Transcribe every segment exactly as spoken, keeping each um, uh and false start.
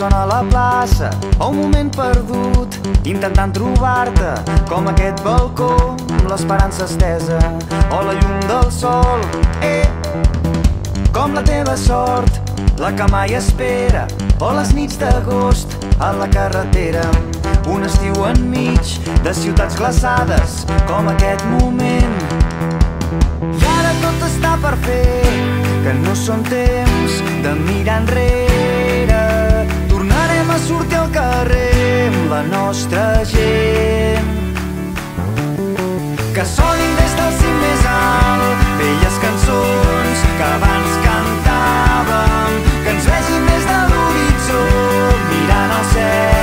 sona a la plaça o un moment perdut intentant trobar-te, com aquest balcó amb l'esperança estesa o la llum del sol, eh, com la teva sort, la que mai espera, o les nits d'agost a la carretera, un estiu enmig de ciutats glaçades com aquest moment. I ara tot està per fer, que no són temps de mirar enrere. Tornarem a sortir al carrer amb la nostra gent. Que sonin des del cim més alt velles cançons que abans cantàvem, que ens vegin des de l'horitzó mirant al cel.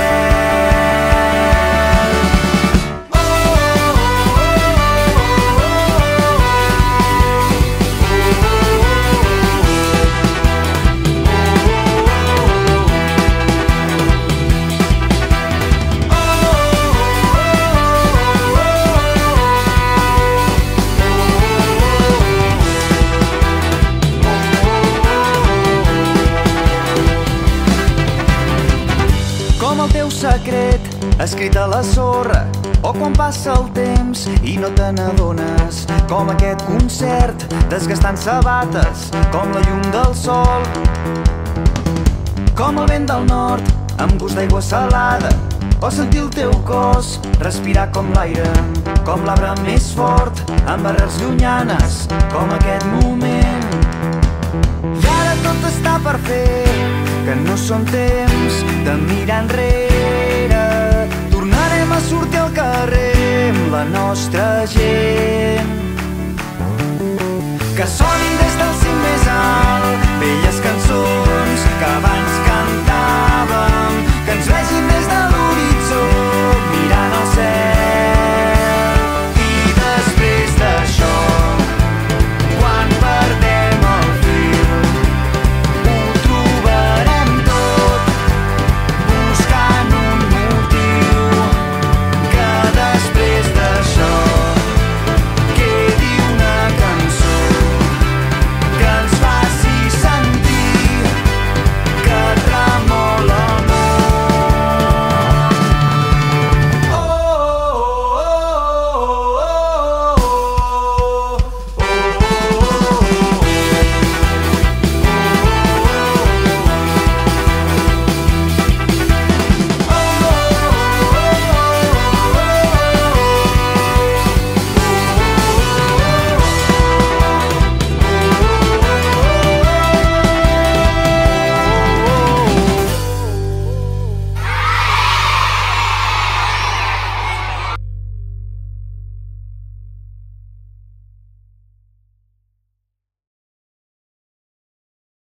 Com el teu secret escrit a la sorra, o quan passa el temps i no te n'adones, com aquest concert desgastant sabates, com la llum del sol, com el vent del nord amb gust d'aigua salada, o sentir el teu cos respirar com l'aire, com l'arbre més fort amb arrels llunyanes, com aquest moment. I ara tot està per fer, que no són temps de mirar enrere. Tornarem a sortir al carrer amb la nostra gent. Que soni